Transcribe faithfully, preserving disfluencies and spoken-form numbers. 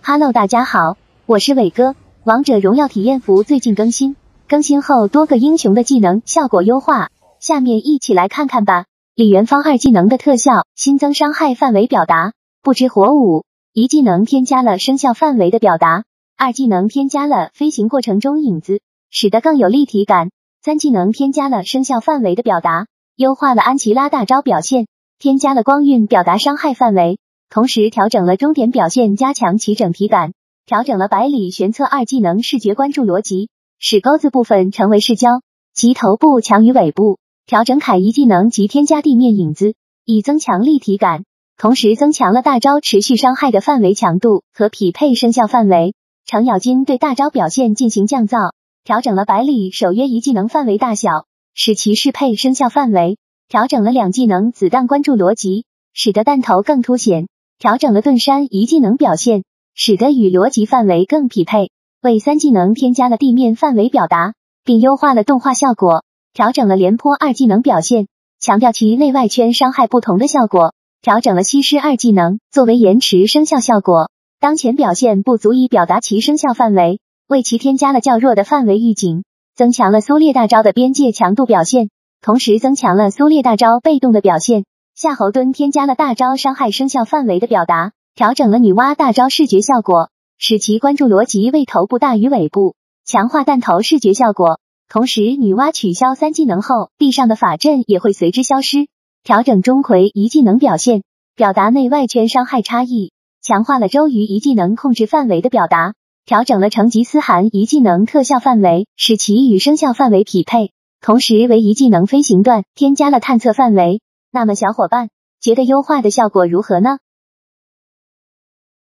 Hello， 大家好，我是伟哥。王者荣耀体验服最近更新，更新后多个英雄的技能效果优化，下面一起来看看吧。李元芳二技能的特效新增伤害范围表达，不知火舞一技能添加了生效范围的表达，二技能添加了飞行过程中影子，使得更有立体感。三技能添加了生效范围的表达，优化了安琪拉大招表现，添加了光晕表达伤害范围。同时调整了终点表现，加强其整体感，调整了百里玄策二技能视觉关注逻辑，使钩子部分成为视焦，其头部强于尾部，调整凯一技能及添加地面影子，以增强立体感，同时增强了大招持续伤害的范围强度和匹配生效范围。程咬金对大招表现进行降噪，调整了百里守约一技能范围大小，使其适配生效范围，调整了两技能子弹关注逻辑，使得弹头更凸显，调整了盾山一技能表现，使得与逻辑范围更匹配，为三技能添加了地面范围表达，并优化了动画效果，调整了廉颇二技能表现，强调其内外圈伤害不同的效果，调整了西施二技能作为延迟生效效果，当前表现不足以表达其生效范围，为其添加了较弱的范围预警，增强了苏烈大招的边界强度表现，同时增强了苏烈大招被动的表现。夏侯惇添加了大招伤害生效范围的表达，调整了女娲大招视觉效果，使其关注逻辑为头部大于尾部，强化弹头视觉效果。同时女娲取消三技能后，地上的法阵也会随之消失，调整钟馗一技能表现，表达内外圈伤害差异，强化了周瑜一技能控制范围的表达，调整了成吉思汗一技能特效范围，使其与生效范围匹配，同时为一技能飞行段添加了探测范围。那么小伙伴觉得优化的效果如何呢？